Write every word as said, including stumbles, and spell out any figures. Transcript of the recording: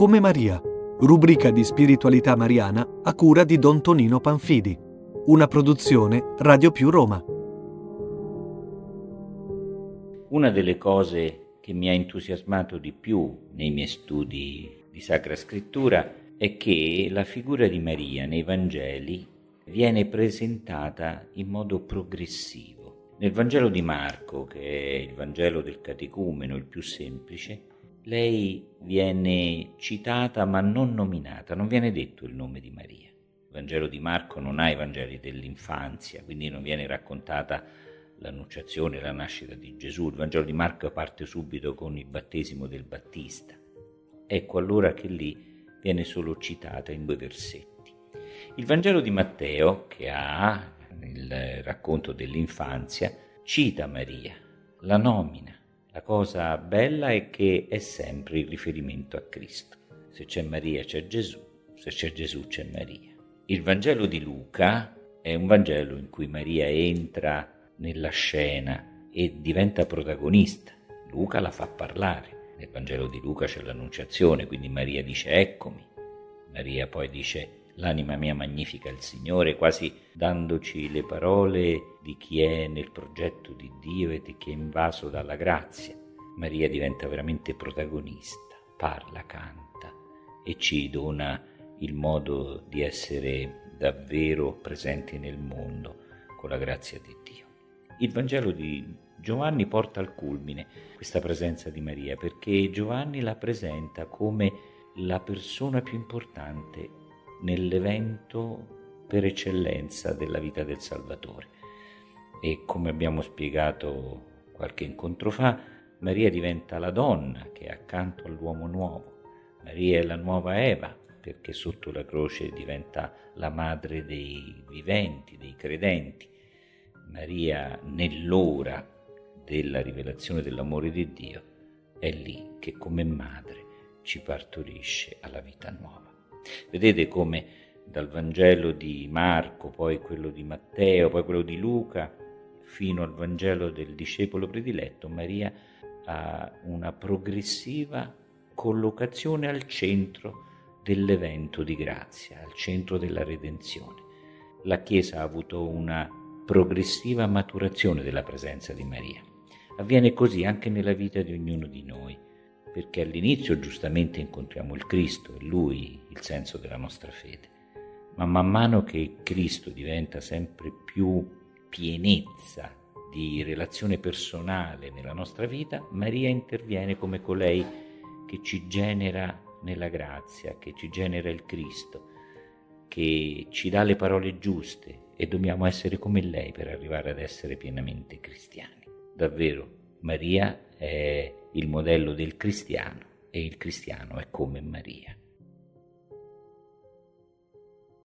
Come Maria, rubrica di spiritualità mariana a cura di Don Tonino Panfidi, una produzione Radio Più Roma. Una delle cose che mi ha entusiasmato di più nei miei studi di Sacra Scrittura è che la figura di Maria nei Vangeli viene presentata in modo progressivo. Nel Vangelo di Marco, che è il Vangelo del catecumeno, il più semplice, lei viene citata ma non nominata, non viene detto il nome di Maria. Il Vangelo di Marco non ha i Vangeli dell'infanzia, quindi non viene raccontata l'annunciazione, la nascita di Gesù. Il Vangelo di Marco parte subito con il battesimo del Battista. Ecco allora che lì viene solo citata in due versetti. Il Vangelo di Matteo, che ha il racconto dell'infanzia, cita Maria, la nomina. La cosa bella è che è sempre il riferimento a Cristo. Se c'è Maria c'è Gesù, se c'è Gesù c'è Maria. Il Vangelo di Luca è un Vangelo in cui Maria entra nella scena e diventa protagonista. Luca la fa parlare. Nel Vangelo di Luca c'è l'Annunciazione, quindi Maria dice eccomi. Maria poi dice l'anima mia magnifica il Signore, quasi dandoci le parole di chi è nel progetto di Dio e di chi è invaso dalla grazia. Maria diventa veramente protagonista, parla, canta e ci dona il modo di essere davvero presenti nel mondo con la grazia di Dio. Il Vangelo di Giovanni porta al culmine questa presenza di Maria, perché Giovanni la presenta come la persona più importante nell'evento per eccellenza della vita del Salvatore. E come abbiamo spiegato qualche incontro fa, Maria diventa la donna che è accanto all'uomo nuovo. Maria è la nuova Eva, perché sotto la croce diventa la madre dei viventi, dei credenti. Maria, nell'ora della rivelazione dell'amore di Dio, è lì che come madre ci partorisce alla vita nuova. Vedete come dal Vangelo di Marco, poi quello di Matteo, poi quello di Luca, fino al Vangelo del discepolo prediletto, Maria ha una progressiva collocazione al centro dell'evento di grazia, al centro della redenzione. La Chiesa ha avuto una progressiva maturazione della presenza di Maria. Avviene così anche nella vita di ognuno di noi, perché all'inizio giustamente incontriamo il Cristo, è Lui il senso della nostra fede, ma man mano che Cristo diventa sempre più pienezza di relazione personale nella nostra vita, Maria interviene come colei che ci genera nella grazia, che ci genera il Cristo, che ci dà le parole giuste e dobbiamo essere come lei per arrivare ad essere pienamente cristiani. Davvero, Maria è il modello del cristiano e il cristiano è come Maria.